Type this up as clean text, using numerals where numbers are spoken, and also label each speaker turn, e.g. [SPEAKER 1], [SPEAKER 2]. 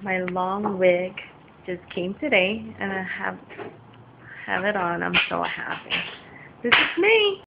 [SPEAKER 1] My long wig just came today, and I have it on. I'm so happy. This is me.